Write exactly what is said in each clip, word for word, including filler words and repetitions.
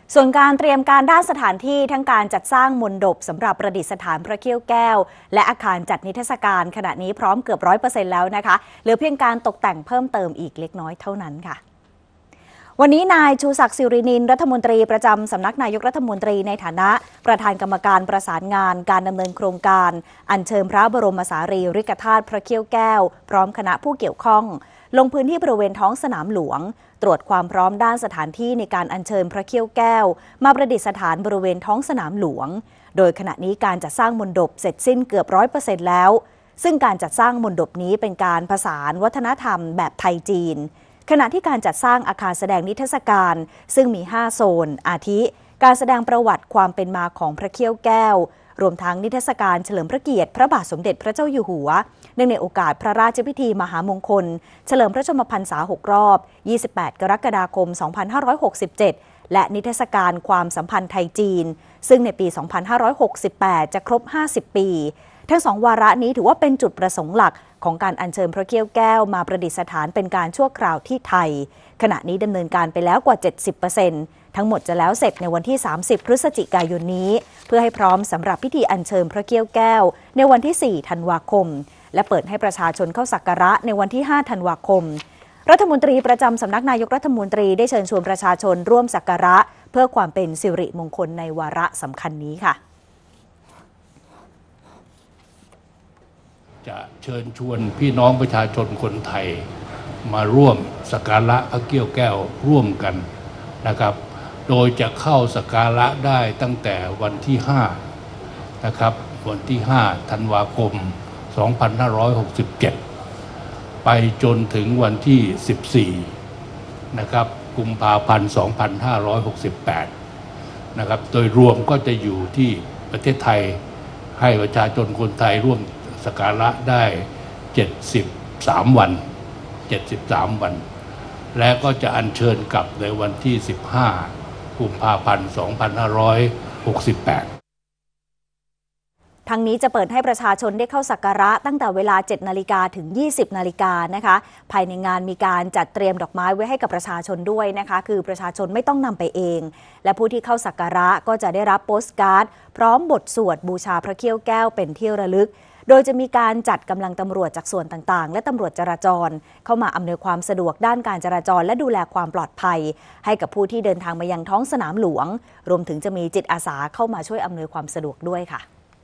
ส่วนการเตรียมการด้านสถานที่ทั้งการจัดสร้างมณฑปสำหรับประดิษฐานพระเขี้ยวแก้วและอาคารจัดนิทรรศการขณะนี้พร้อมเกือบร้อยเปอร์เซ็นต์แล้วนะคะเหลือเพียงการตกแต่งเพิ่มเติมอีกเล็กน้อยเท่านั้นค่ะวันนี้นายชูศักดิ์สิรินินรัฐมนตรีประจำสำนักนายกรัฐมนตรีในฐานะประธานกรรมการประสานงานการดำเนินโครงการอัญเชิญพระบรมสารีริกธาตุพระเขี้ยวแก้วพร้อมคณะผู้เกี่ยวข้องลงพื้นที่บริเวณท้องสนามหลวงตรวจความพร้อมด้านสถานที่ในการอัญเชิญพระเขี้ยวแก้วมาประดิษฐานบริเวณท้องสนามหลวงโดยขณะนี้การจัดสร้างมณฑปเสร็จสิ้นเกือบร้อยเปอร์เซ็นต์แล้วซึ่งการจัดสร้างมณฑปนี้เป็นการผสานวัฒนธรรมแบบไทยจีนขณะที่การจัดสร้างอาคารแสดงนิทรรศการซึ่งมีห้าโซนอาทิการแสดงประวัติความเป็นมาของพระเขี้ยวแก้วรวมทั้งนิทรรศการเฉลิมพระเกียรติพระบาทสมเด็จพระเจ้าอยู่หัวเนื่องในโอกาสพระราชพิธีมหามงคลเฉลิมพระชนมพรรษาหกรอบยี่สิบแปดกรกฎาคมสองพันห้าร้อยหกสิบเจ็ดและนิทรรศการความสัมพันธ์ไทยจีนซึ่งในปีสองพันห้าร้อยหกสิบแปดจะครบห้าสิบปีทั้งสองวาระนี้ถือว่าเป็นจุดประสงค์หลักของการอัญเชิญพระเขี้ยวแก้วมาประดิษฐานเป็นการชั่วคราวที่ไทยขณะนี้ดำเนินการไปแล้วกว่า เจ็ดสิบเปอร์เซ็นต์ ทั้งหมดจะแล้วเสร็จในวันที่สามสิบพฤศจิกายนนี้เพื่อให้พร้อมสำหรับพิธีอัญเชิญพระเขี้ยวแก้วในวันที่สี่ธันวาคมและเปิดให้ประชาชนเข้าสักการะในวันที่ห้าธันวาคมรัฐมนตรีประจำสำนักนายกรัฐมนตรีได้เชิญชวนประชาชนร่วมสักการะเพื่อความเป็นสิริมงคลในวาระสำคัญนี้ค่ะจะเชิญชวนพี่น้องประชาชนคนไทยมาร่วมสักการะพระเขี้ยวแก้วร่วมกันนะครับโดยจะเข้าสักการะได้ตั้งแต่วันที่ห้านะครับวันที่ห้าธันวาคมสองพันห้าร้อยหกสิบเจ็ดไปจนถึงวันที่สิบสี่นะครับกุมภาพันธ์สองพันห้าร้อยหกสิบแปดนะครับโดยรวมก็จะอยู่ที่ประเทศไทยให้ประชาชนคนไทยร่วมสักการะได้เจ็ดสิบสามวันเจ็ดสิบสามวันและก็จะอัญเชิญกลับในวันที่สิบห้ากุมภาพันธ์สองพันห้าร้อยหกสิบแปดทั้งนี้จะเปิดให้ประชาชนได้เข้าสักการะตั้งแต่เวลา เจ็ดนาฬิกาถึง ยี่สิบนาฬิกานะคะภายในงานมีการจัดเตรียมดอกไม้ไว้ให้กับประชาชนด้วยนะคะคือประชาชนไม่ต้องนำไปเองและผู้ที่เข้าสักการะก็จะได้รับโปสการ์ดพร้อมบทสวดบูชาพระเขี้ยวแก้วเป็นที่ระลึกโดยจะมีการจัดกำลังตำรวจจากส่วนต่างๆและตำรวจจราจรเข้ามาอำนวยความสะดวกด้านการจราจรและดูแลความปลอดภัยให้กับผู้ที่เดินทางมายังท้องสนามหลวงรวมถึงจะมีจิตอาสาเข้ามาช่วยอำนวยความสะดวกด้วยค่ะ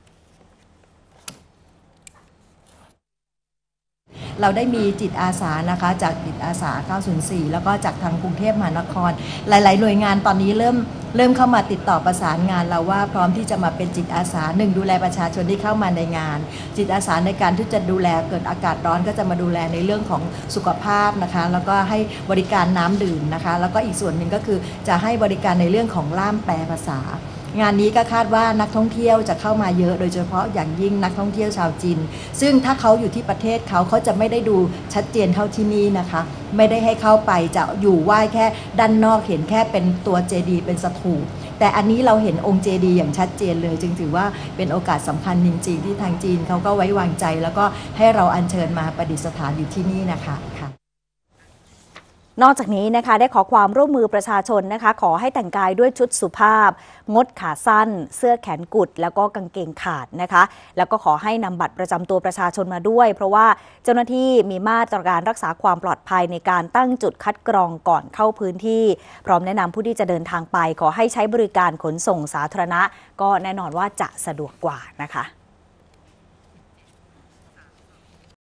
เราได้มีจิตอาสานะคะจากจิตอาสาเก้าศูนย์สี่แล้วก็จากทางกรุงเทพมหานครหลายๆหน่วยงานตอนนี้เริ่มเริ่มเข้ามาติดต่อประสานงานเราว่าพร้อมที่จะมาเป็นจิตอาสาหนึ่งดูแลประชาชนที่เข้ามาในงานจิตอาสาในการที่จะดูแลเกิดอากาศร้อนก็จะมาดูแลในเรื่องของสุขภาพนะคะแล้วก็ให้บริการน้ำดื่มนะคะแล้วก็อีกส่วนหนึ่งก็คือจะให้บริการในเรื่องของล่ามแปลภาษางานนี้ก็คาดว่านักท่องเที่ยวจะเข้ามาเยอะโดยเฉพาะอย่างยิ่งนักท่องเที่ยวชาวจีนซึ่งถ้าเขาอยู่ที่ประเทศเขาเขาจะไม่ได้ดูชัดเจนเท่าที่นี่นะคะไม่ได้ให้เข้าไปจะอยู่ไหว้แค่ด้านนอกเห็นแค่เป็นตัวเจดีย์เป็นสถูปแต่อันนี้เราเห็นองค์เจดีย์อย่างชัดเจนเลยจึงถือว่าเป็นโอกาสสำคัญจริงๆที่ทางจีนเขาก็ไว้วางใจแล้วก็ให้เราอัญเชิญมาประดิษฐานอยู่ที่นี่นะคะค่ะนอกจากนี้นะคะได้ขอความร่วมมือประชาชนนะคะขอให้แต่งกายด้วยชุดสุภาพงดขาสั้นเสื้อแขนกุดแล้วก็กางเกงขาดนะคะแล้วก็ขอให้นำบัตรประจำตัวประชาชนมาด้วยเพราะว่าเจ้าหน้าที่มีมาตรการรักษาความปลอดภัยในการตั้งจุดคัดกรองก่อนเข้าพื้นที่พร้อมแนะนำผู้ที่จะเดินทางไปขอให้ใช้บริการขนส่งสาธารณะก็แน่นอนว่าจะสะดวกกว่านะคะ